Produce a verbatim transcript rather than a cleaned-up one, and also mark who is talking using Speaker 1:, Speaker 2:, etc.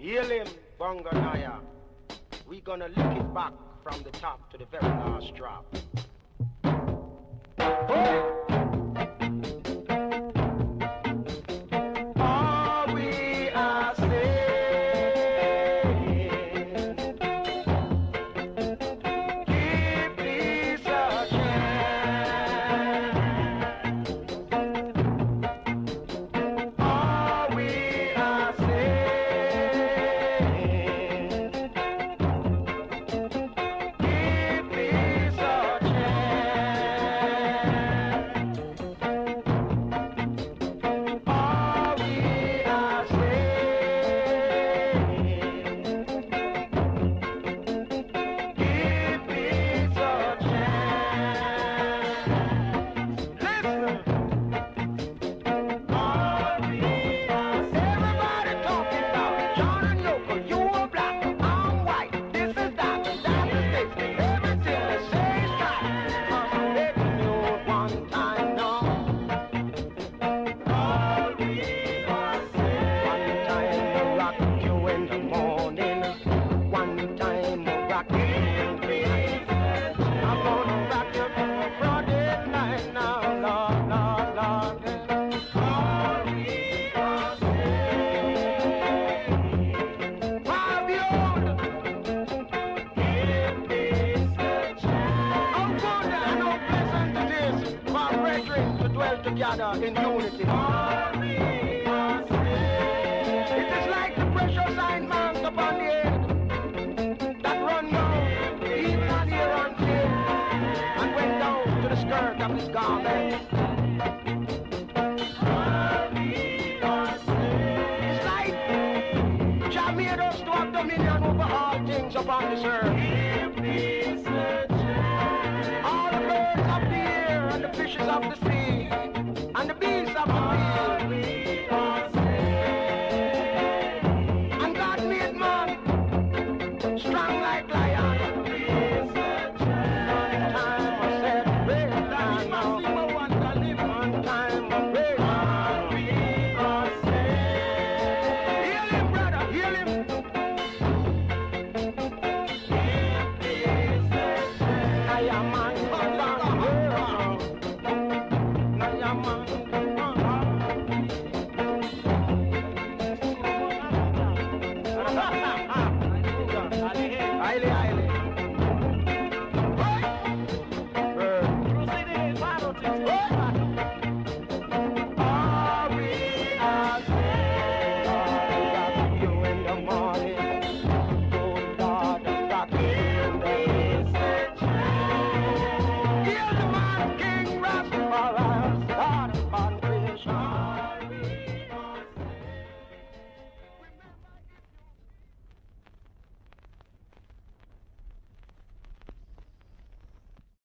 Speaker 1: Hail him, Bonganaya. We gonna lick it back from the top to the very last drop. Oh! Together in unity. It is like the precious diamonds upon the head that run down even on the on tail and went down to the skirt of his garment. It's like Jah made us to have dominion over all things upon this earth. All the birds of the air and the fishes of the sea.